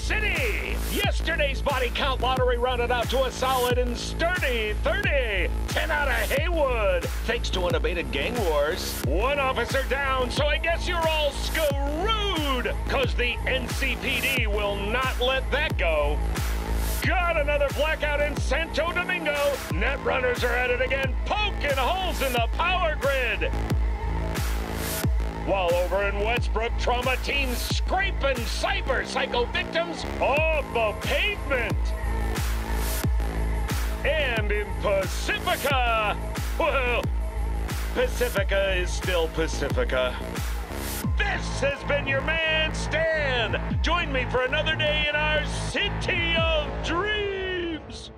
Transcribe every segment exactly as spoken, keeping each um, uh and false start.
City. Yesterday's body count lottery rounded out to a solid and sturdy thirty. ten out of Haywood, thanks to unabated gang wars. One officer down, so I guess you're all screwed, cause the N C P D will not let that go. Got another blackout in Santo Domingo. Net runners are at it again, poking holes in the power grid. While over in Westbrook, trauma teams scraping cyber psycho victims off the pavement. And in Pacifica, well, Pacifica is still Pacifica. This has been your man, Stan. Join me for another day in our City of Dreams.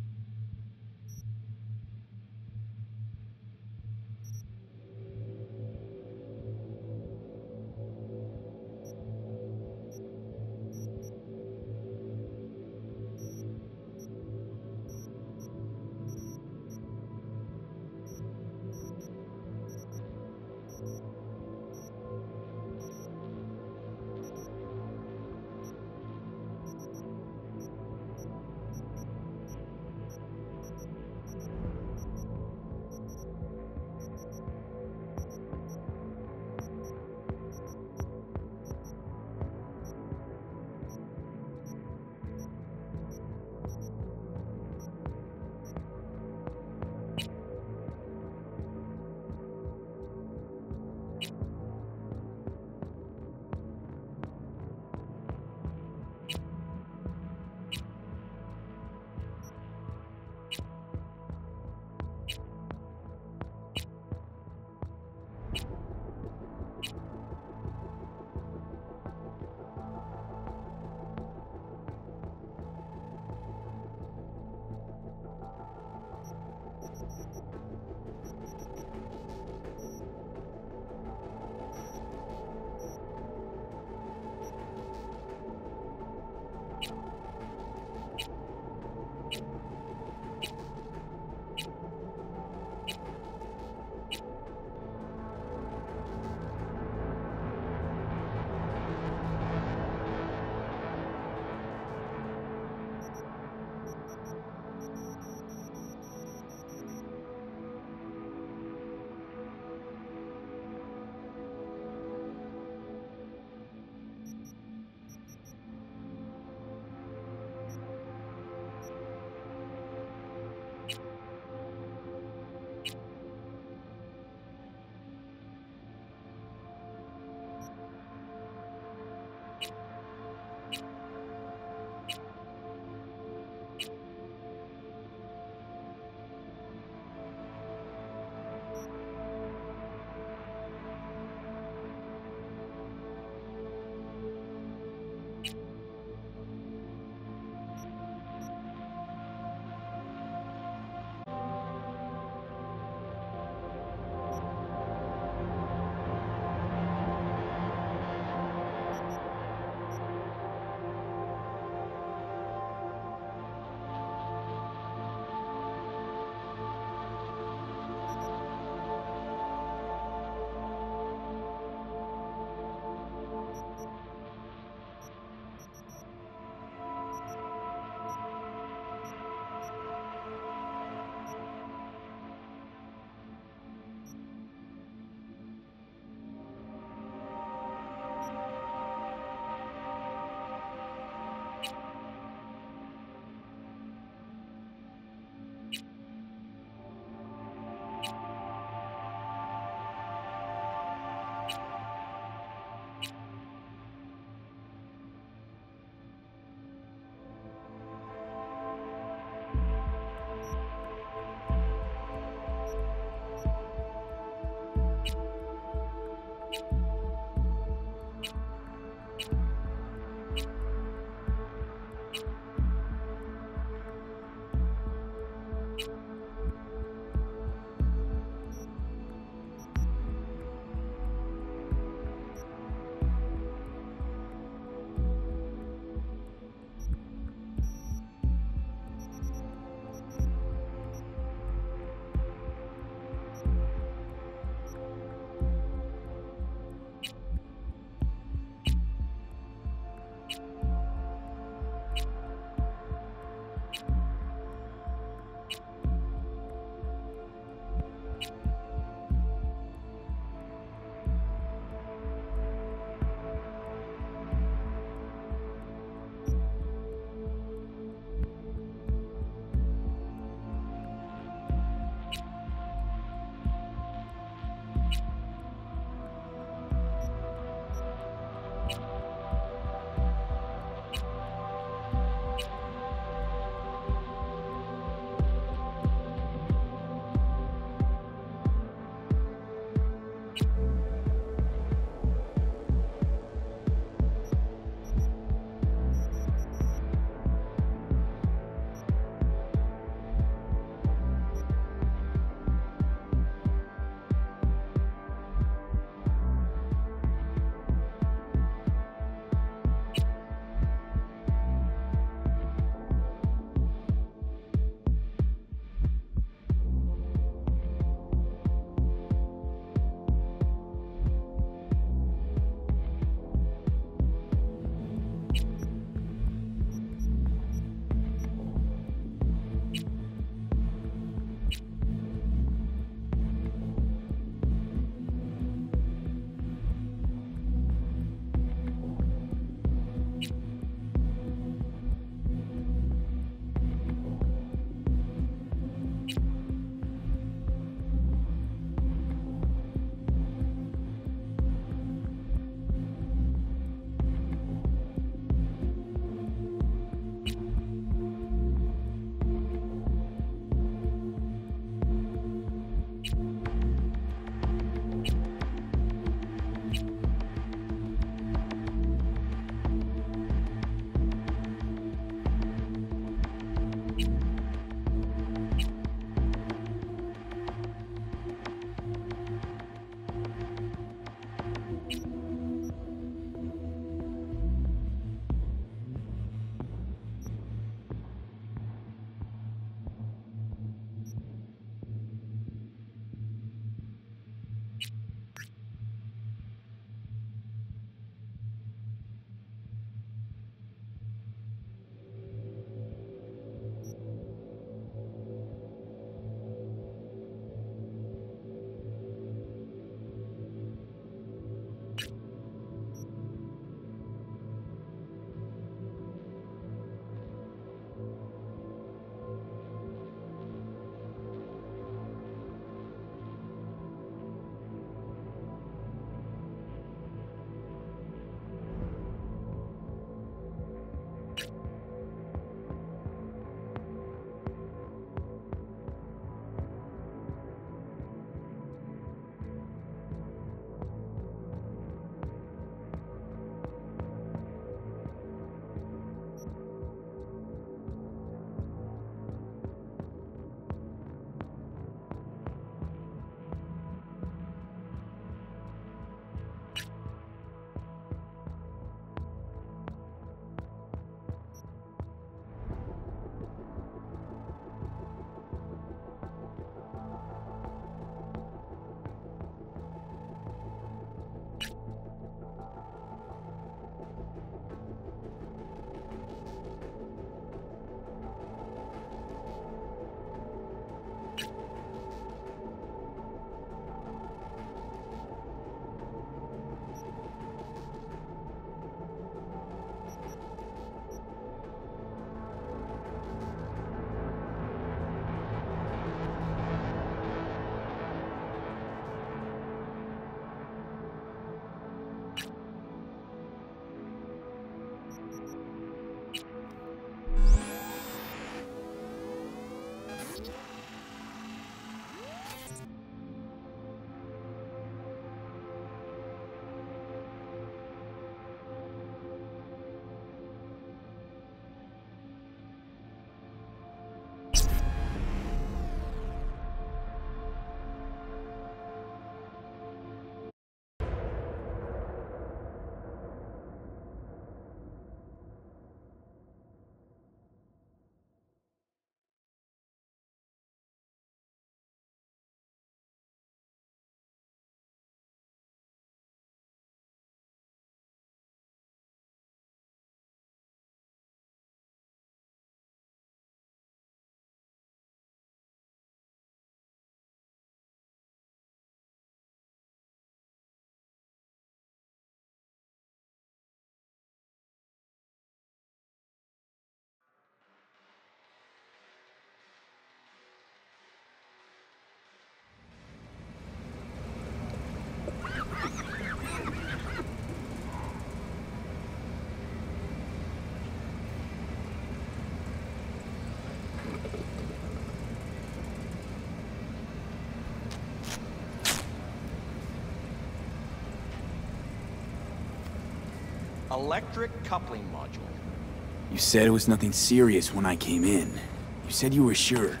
Electric coupling module. You said it was nothing serious when I came in. You said you were sure.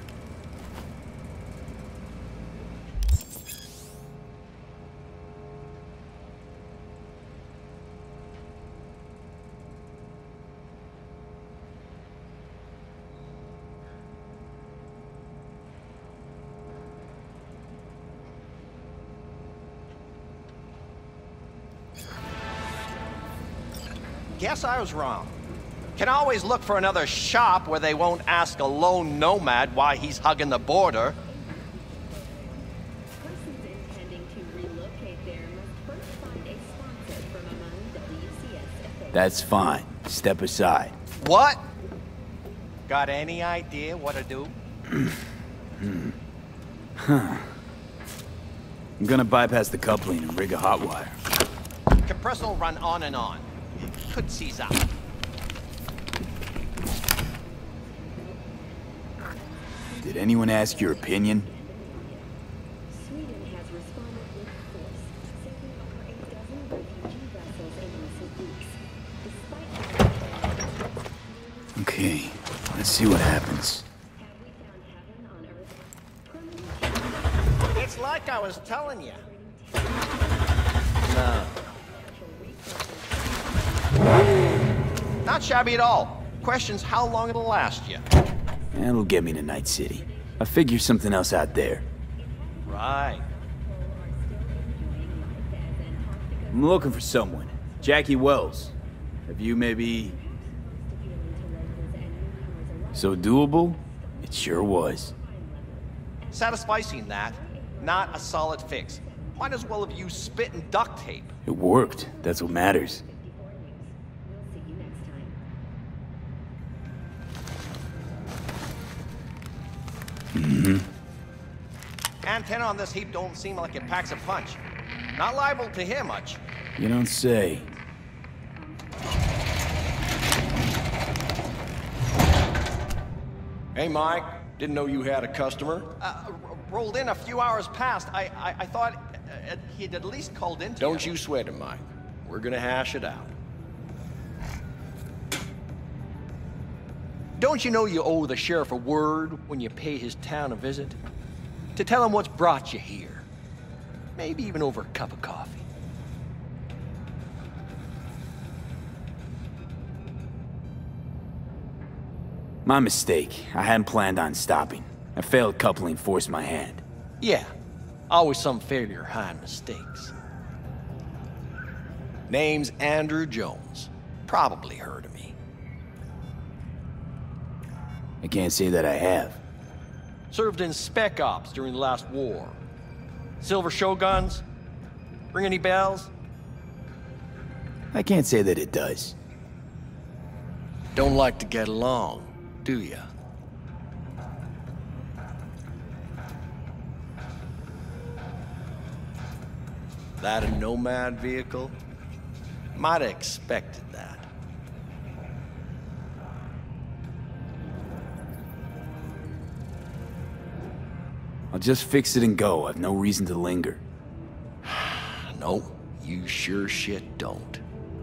Guess I was wrong. Can always look for another shop where they won't ask a lone nomad why he's hugging the border. Persons intending to relocate there must first find a sponsor from among W C S affiliates. That's fine. Step aside. What? Got any idea what to do? Huh. I'm gonna bypass the coupling and rig a hot wire. Compressor will run on and on. It could seize out. Did anyone ask your opinion? Sweden has responded with force, saving over a dozen refugee vessels in recent weeks. Despite Okay, let's see what happens. have we found heaven on Earth? Permanent It's like I was telling you. Not shabby at all. Question's how long it'll last you. That'll get me to Night City. I'll figure something else out there. Right. I'm looking for someone. Jackie Wells. Have you maybe... So doable? It sure was. Satisficing that, not a solid fix. Might as well have used spit and duct tape. It worked. That's what matters. We'll see you next time. Mm-hmm. Antenna on this heap don't seem like it packs a punch. Not liable to hear much. You don't say. Hey, Mike. Didn't know you had a customer. Uh, r- rolled in a few hours past. I I, I thought uh, he'd at least called in to Don't you sweat it, Mike. We're gonna hash it out. Don't you know you owe the sheriff a word when you pay his town a visit? To tell him what's brought you here. Maybe even over a cup of coffee. My mistake. I hadn't planned on stopping. A failed coupling forced my hand. Yeah, always some failure hide mistakes. Name's Andrew Jones. Probably heard of me. I can't say that I have. Served in Spec Ops during the last war. Silver Shoguns? Ring any bells? I can't say that it does. Don't like to get along, do ya? That a Nomad vehicle? Might have expected that. I'll just fix it and go. I've no reason to linger. No, you sure shit don't.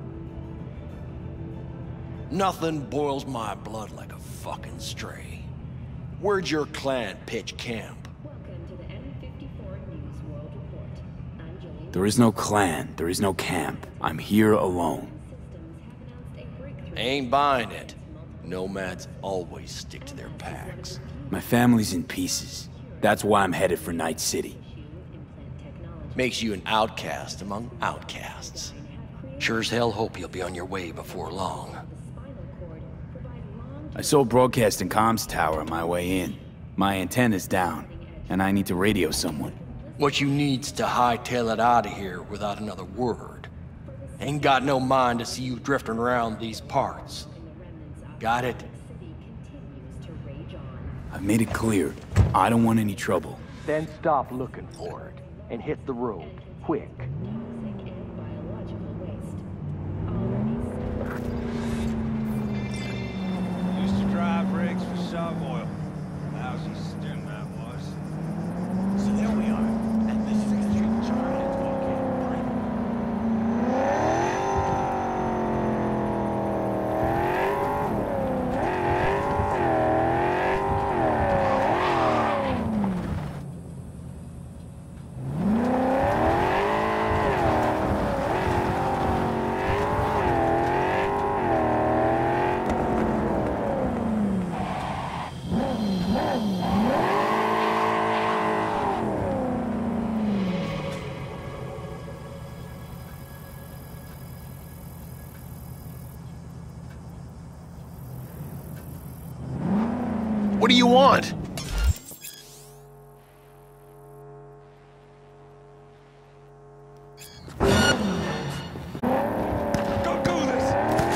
Nothing boils my blood like a fucking stray. Where'd your clan pitch camp? Welcome to the M fifty-four News World Report. I'm Jillian. There is no clan. There is no camp. I'm here alone. Systems have announced a breakthrough. Ain't buying it. Nomads always stick to their packs. My family's in pieces. That's why I'm headed for Night City. Implant technology. Makes you an outcast among outcasts. Sure as hell hope you'll be on your way before long. The spinal cord provide long I saw a broadcasting comms tower on my way in. My antenna's down, and I need to radio someone. What you need's to hightail it out of here without another word. Ain't got no mind to see you drifting around these parts. Got it? city continues to rage on. I've made it clear. I don't want any trouble. Then stop looking for it and hit the road, quick. Toxic and biological waste. Already Used to drive rigs for Sub Oil. Lousy stint that was. So there we are, at the Sixth Street Jarheads volcano. What do you want? Go do this!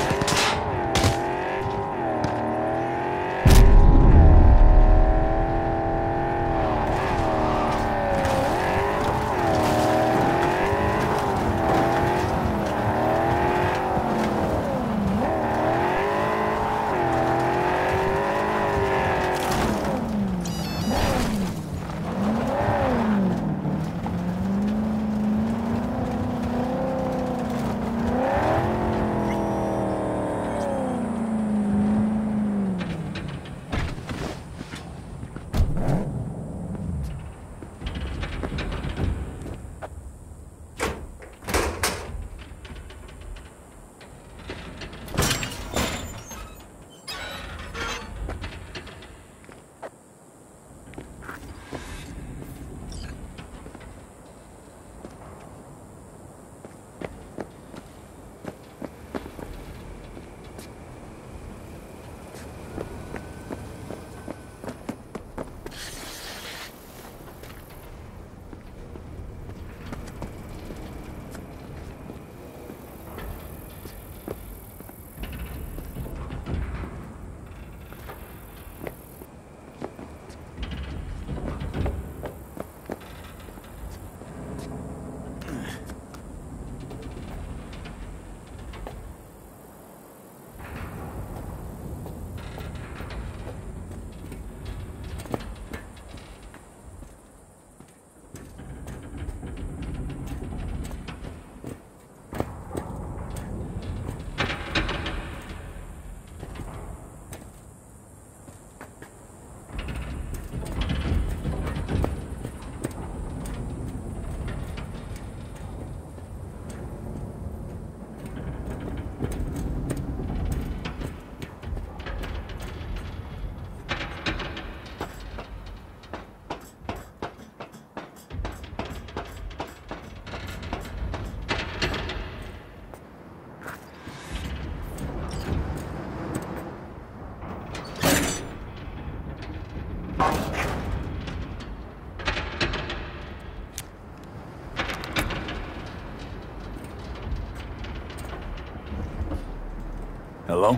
Hello?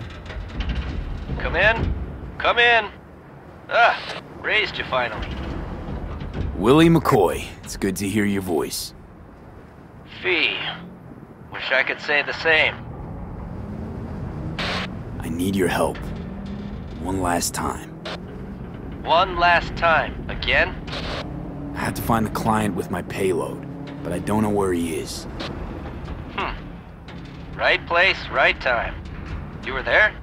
Come in. Come in. Ah, raised you finally. Willie McCoy. It's good to hear your voice. Fee. Wish I could say the same. I need your help. One last time. One last time. Again? I have to find the client with my payload, but I don't know where he is. Hmm. Right place, right time. You were there?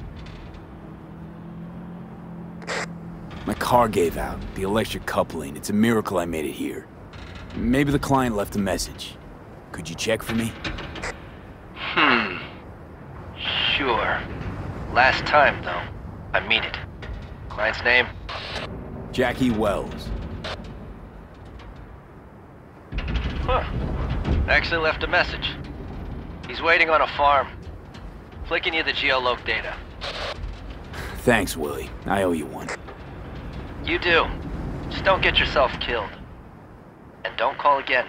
My car gave out. The electric coupling. It's a miracle I made it here. Maybe the client left a message. Could you check for me? Hmm. Sure. Last time, though. I mean it. Client's name? Jackie Wells. Huh. Actually left a message. He's waiting on a farm. Flicking you the geoloc data. Thanks, Willie. I owe you one. You do. Just don't get yourself killed. And don't call again.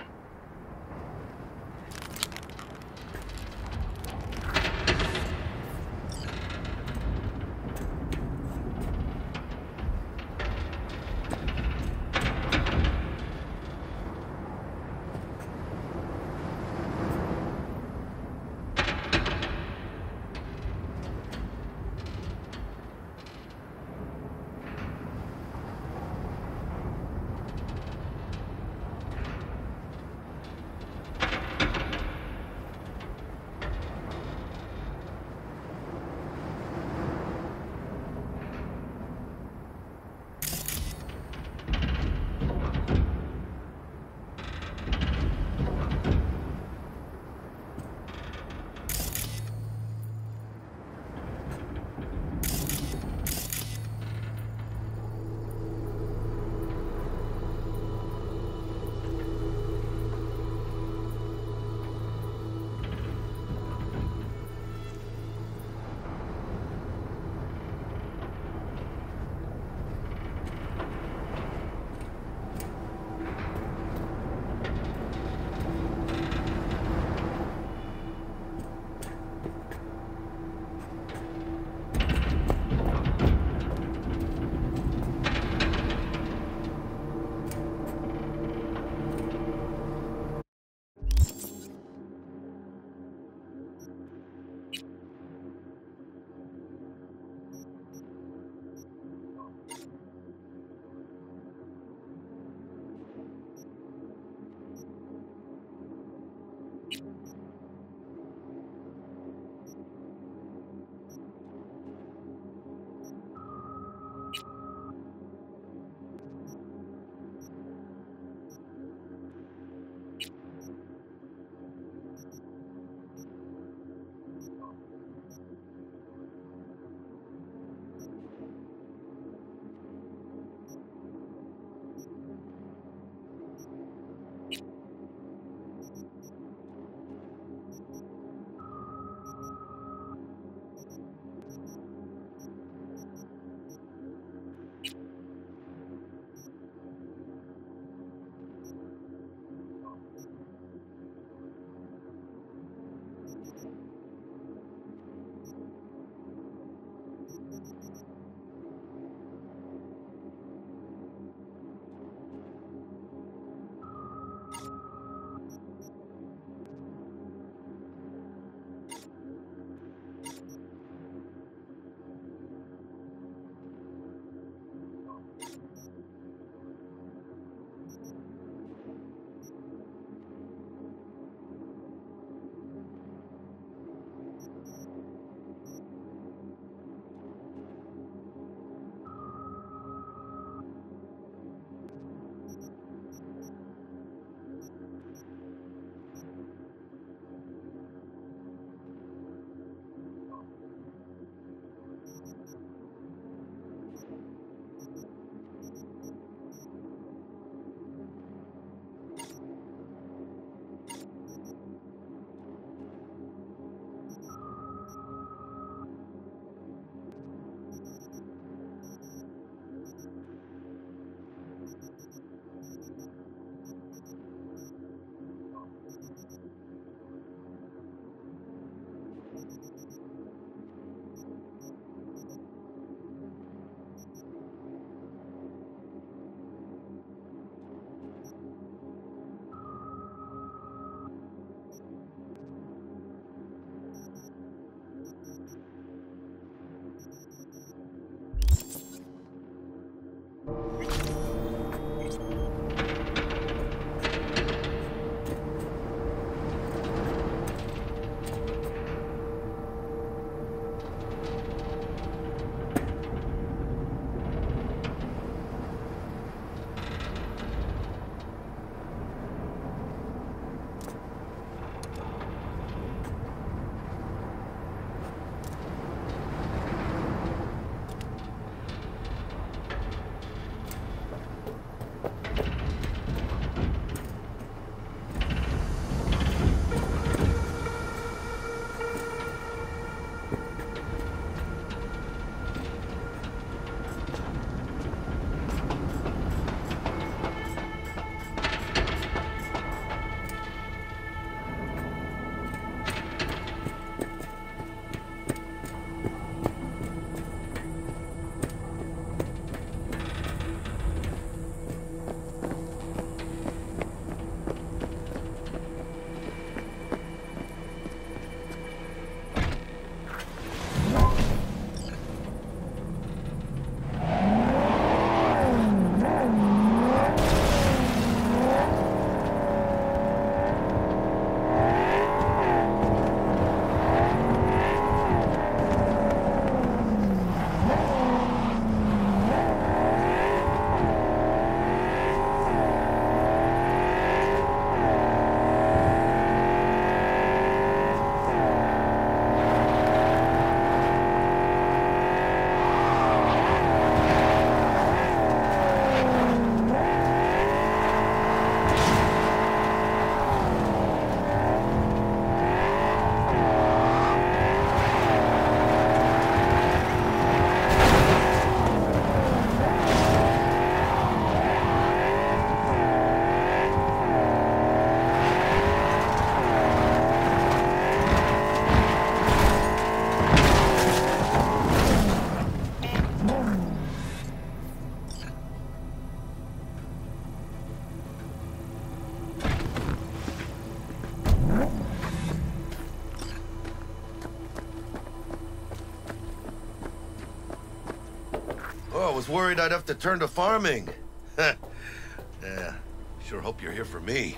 Oh, I was worried I'd have to turn to farming. Yeah, sure hope you're here for me.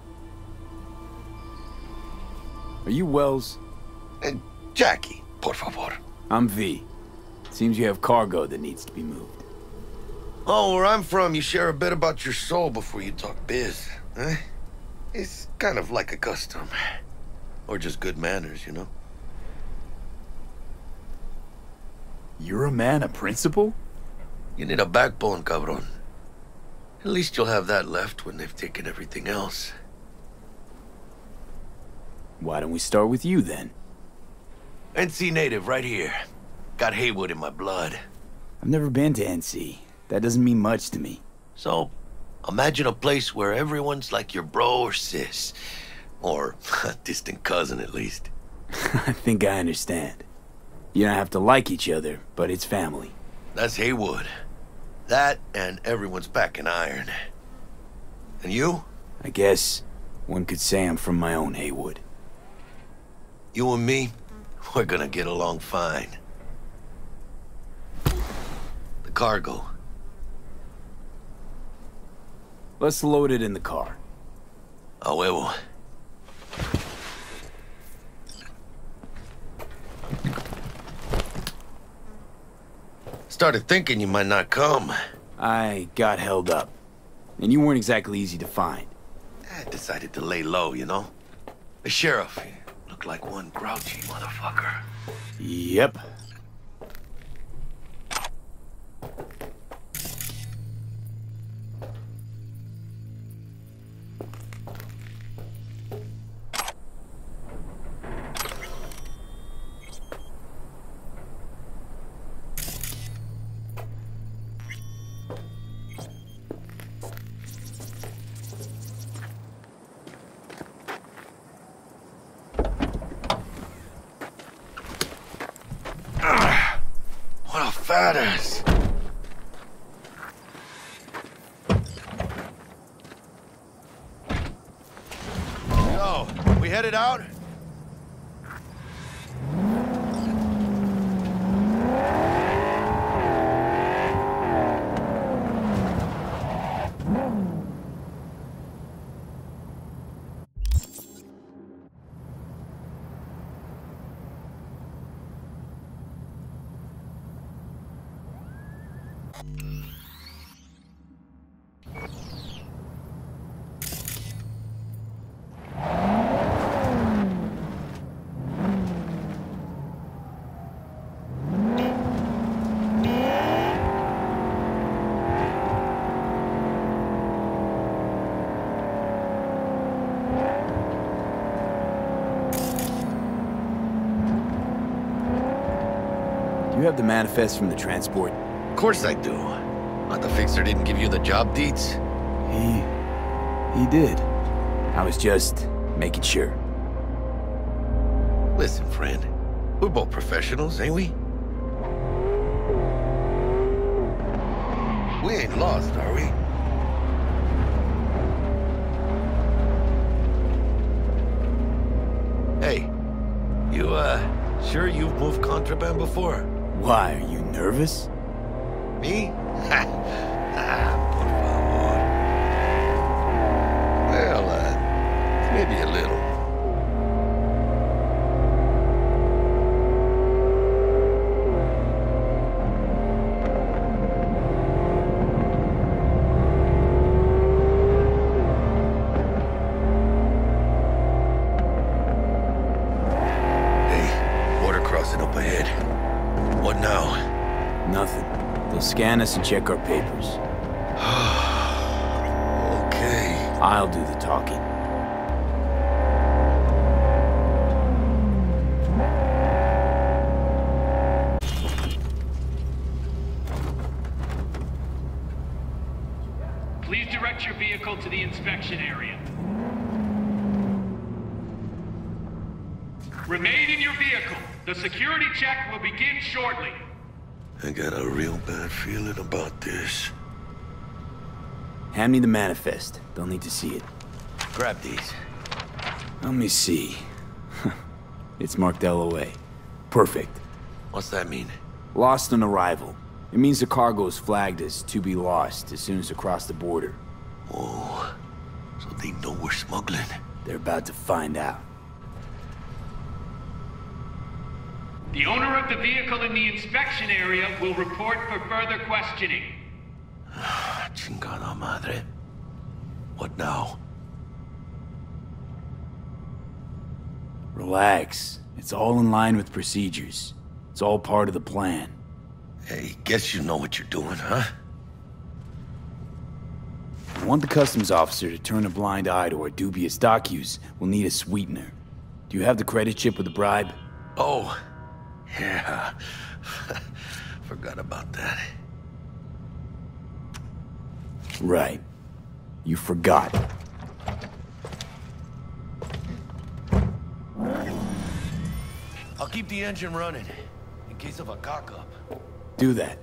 Are you Wells? And Jackie, por favor. I'm V. Seems you have cargo that needs to be moved. Oh, where I'm from, you share a bit about your soul before you talk biz, huh? It's kind of like a custom. Or just good manners, you know? You're a man of principle? You need a backbone, cabron. At least you'll have that left when they've taken everything else. Why don't we start with you, then? N C native, right here. Got Haywood in my blood. I've never been to N C. That doesn't mean much to me. So, imagine a place where everyone's like your bro or sis. Or a distant cousin, at least. I think I understand. You don't have to like each other, but it's family. That's Haywood. That and everyone's back in iron. And you? I guess one could say I'm from my own Haywood. You and me, we're gonna get along fine. The cargo. Let's load it in the car. A huevo. Started thinking you might not come. I got held up. And you weren't exactly easy to find. I decided to lay low, you know? The sheriff, he looked like one grouchy motherfucker. Yep. What a fat ass. So, we headed out? You have the manifest from the transport? Of course I do. Not the fixer didn't give you the job deeds? He... he did. I was just making sure. Listen, friend. We're both professionals, ain't we? We ain't lost, are we? Hey, you, uh, sure you've moved contraband before? Why, are you nervous? Me? Ha! Ah, por favor. Well, uh, maybe a little. Hey, border crossing up ahead. What now? Nothing. They'll scan us and check our papers. Okay. I'll do the talking. Please direct your vehicle to the inspection area. Remain in your vehicle. The security check will begin shortly. I got a real bad feeling about this. Hand me the manifest. They'll need to see it. Grab these. Let me see. It's marked L O A. Perfect. What's that mean? Lost on arrival. It means the cargo is flagged as to be lost as soon as it crosses the border. Oh, so they know we're smuggling. They're about to find out. The owner of the vehicle in the inspection area will report for further questioning. Chingada madre. What now? Relax. It's all in line with procedures. It's all part of the plan. Hey, guess you know what you're doing, huh? I want the customs officer to turn a blind eye to our dubious dock use. We'll need a sweetener. Do you have the credit chip with the bribe? Oh, yeah. Forgot about that. Right. You forgot. I'll keep the engine running, in case of a cock-up. Do that.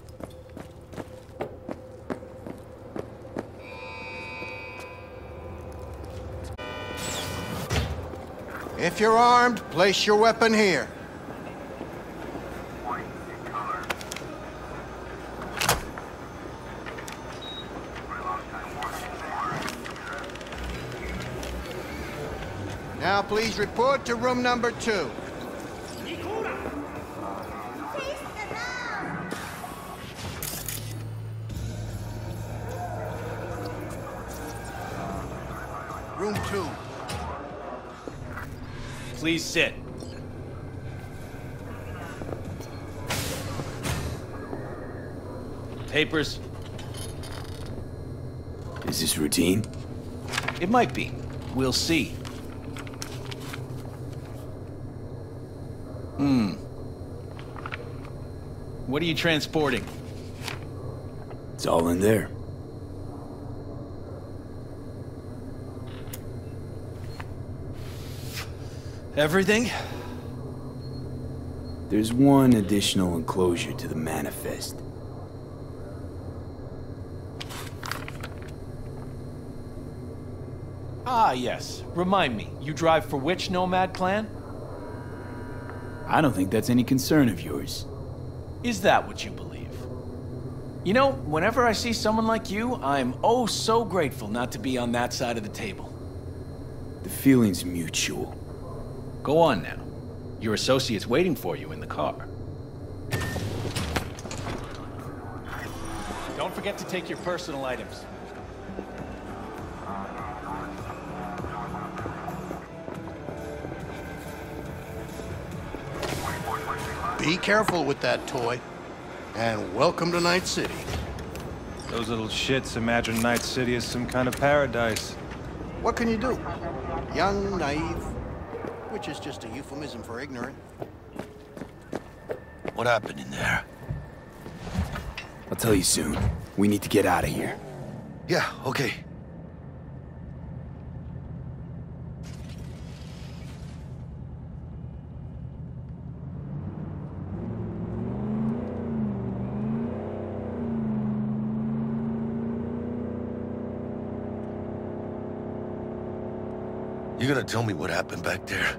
If you're armed, place your weapon here. Now please report to room number two. Room two. Please sit. Papers? Is this routine? It might be. We'll see. Hmm. What are you transporting? It's all in there. Everything? There's one additional enclosure to the manifest. Ah, yes. Remind me, you drive for which Nomad clan? I don't think that's any concern of yours. Is that what you believe? You know, whenever I see someone like you, I'm oh so grateful not to be on that side of the table. The feeling's mutual. Go on now. Your associate's waiting for you in the car. Don't forget to take your personal items. Be careful with that toy. And welcome to Night City. Those little shits imagine Night City as some kind of paradise. What can you do? Young, naive, which is just a euphemism for ignorant. What happened in there? I'll tell you soon. We need to get out of here. Yeah, okay. You gonna tell me what happened back there?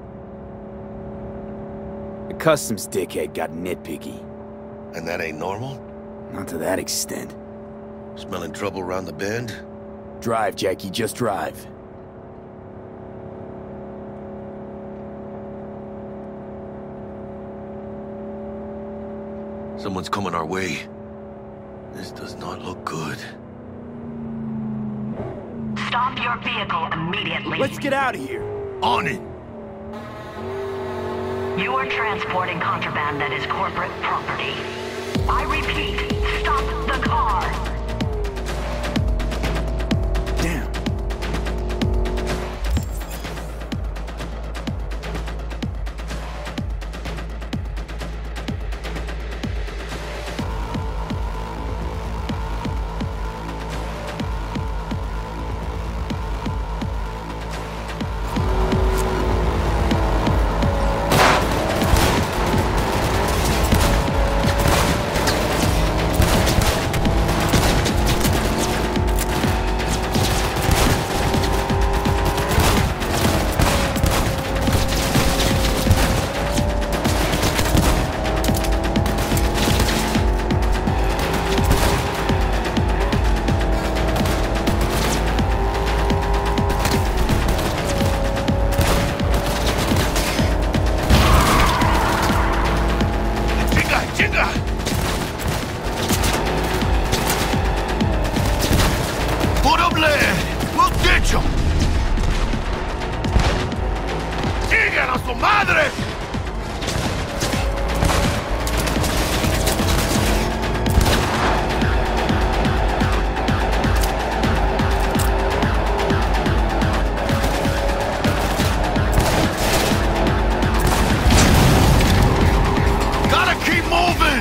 The customs dickhead got nitpicky. And that ain't normal? Not to that extent. Smelling trouble around the bend? Drive, Jackie, just drive. Someone's coming our way. This does not look good. Stop your vehicle immediately. Let's get out of here. On it! You are transporting contraband that is corporate property. I repeat, stop the car. Damn. madre! Gotta keep moving!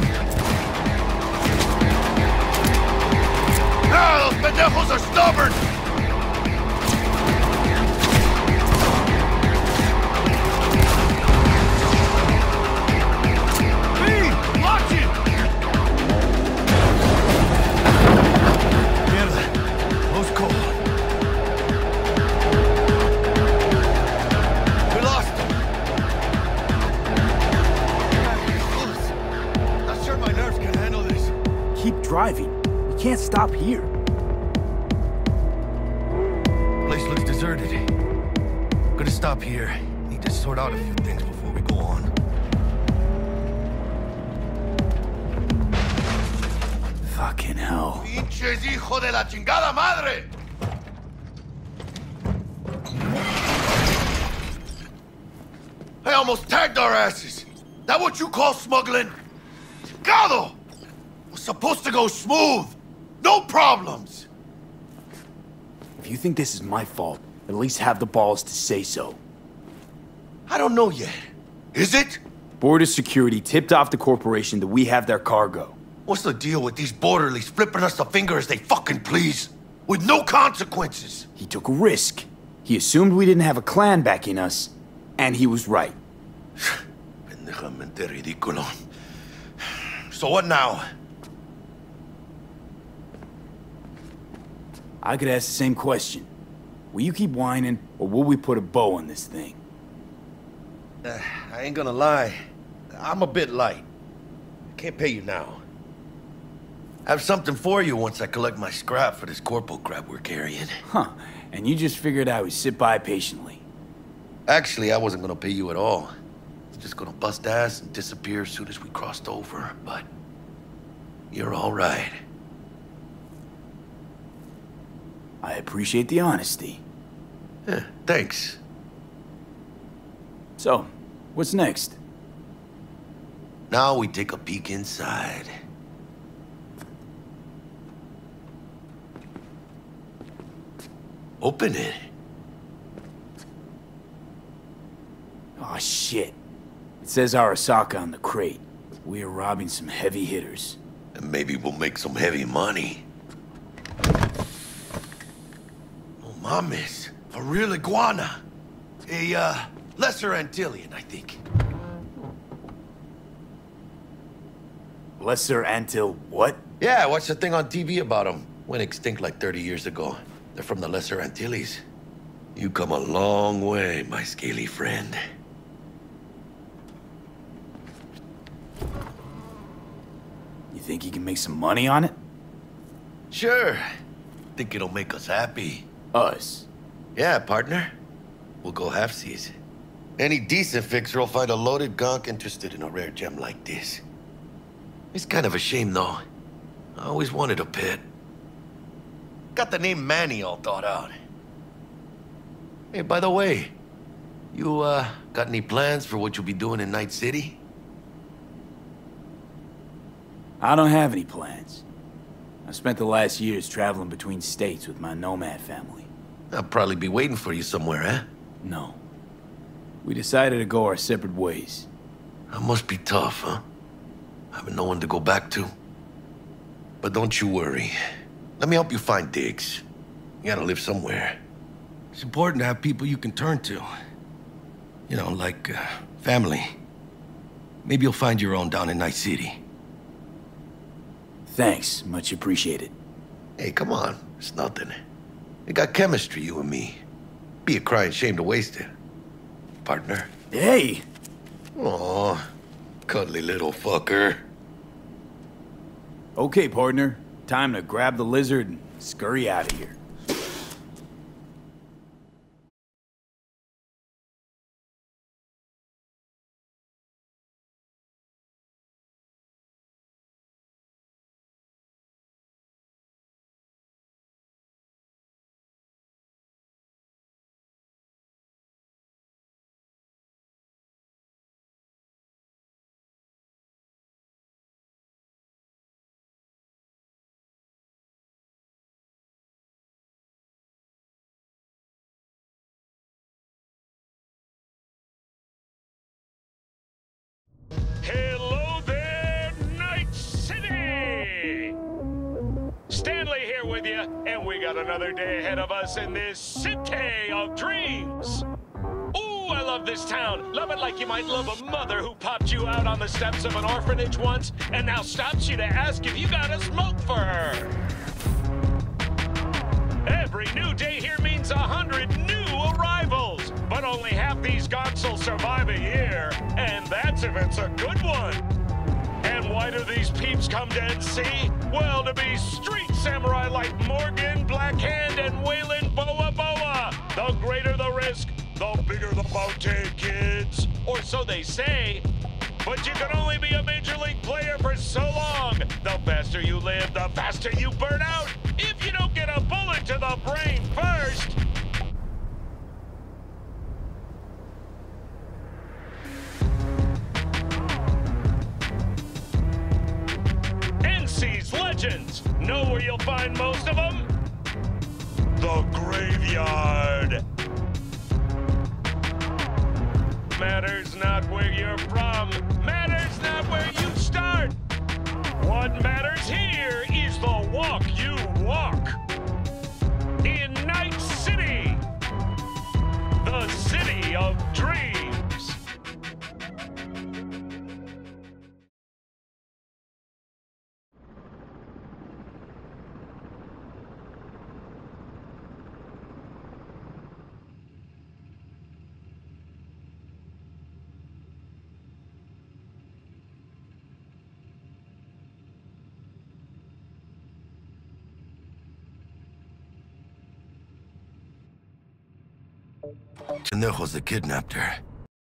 Ah, those pendejos are stubborn! Driving. We can't stop here. Place looks deserted. Gonna stop here. Need to sort out a few things before we go on. Fucking hell. Pinches hijo de la chingada madre! I almost tagged our asses. That what you call smuggling? Chingado! Was supposed to go smooth. No problems. If you think this is my fault, at least have the balls to say so. I don't know yet. Is it? Border security tipped off the corporation that we have their cargo. What's the deal with these borderlies flipping us the finger as they fucking please? With no consequences. He took a risk. He assumed we didn't have a clan backing us, and he was right. Pendejamente ridículo. So what now? I could ask the same question. Will you keep whining, or will we put a bow on this thing? Uh, I ain't gonna lie. I'm a bit light. I can't pay you now. I have something for you once I collect my scrap for this corpo crap we're carrying. Huh. And you just figured I would sit by patiently. Actually, I wasn't gonna pay you at all. I was just gonna bust ass and disappear as soon as we crossed over, but... you're all right. I appreciate the honesty. Yeah, thanks. So, what's next? Now we take a peek inside. Open it. Oh shit. It says Arasaka on the crate. We are robbing some heavy hitters. And maybe we'll make some heavy money. Mames, a real iguana. A, uh, lesser Antillean, I think. Lesser Antil what? Yeah, I watched a thing on T V about them. Went extinct like thirty years ago. They're from the Lesser Antilles. You come a long way, my scaly friend. You think you can make some money on it? Sure. Think it'll make us happy. Us? Yeah, partner. We'll go halfsies. Any decent fixer will find a loaded gonk interested in a rare gem like this. It's kind of a shame, though. I always wanted a pet. Got the name Manny all thought out. Hey, by the way, you, uh, got any plans for what you'll be doing in Night City? I don't have any plans. I spent the last years traveling between states with my nomad family. I'll probably be waiting for you somewhere, eh? No. We decided to go our separate ways. That must be tough, huh? Having no one to go back to. But don't you worry. Let me help you find digs. You gotta live somewhere. It's important to have people you can turn to. You know, like, uh, family. Maybe you'll find your own down in Night City. Thanks, much appreciated. Hey, come on. It's nothing. We got chemistry, you and me. Be a crying shame to waste it. Partner. Hey! Aw, cuddly little fucker. Okay, partner. Time to grab the lizard and scurry out of here. got another day ahead of us in this city of dreams. Ooh, I love this town. Love it like you might love a mother who popped you out on the steps of an orphanage once and now stops you to ask if you got a smoke for her. Every new day here means a hundred new arrivals, but only half these gonks will survive a year, and that's if it's a good one. And why do these peeps come to N C? Well, to be street samurai like Morgan, Blackhand, and Waylon Boa Boa. The greater the risk, the bigger the bounty, kids. Or so they say. But you can only be a Major League player for so long. The faster you live, the faster you burn out. If you don't get a bullet to the brain first. N C's legends. Know where you'll find most of them? The graveyard. Matters not where you're from. Matters not where you start. What matters here is the walk you walk. In Night City, the city of dreams. Tenejos that kidnapped her.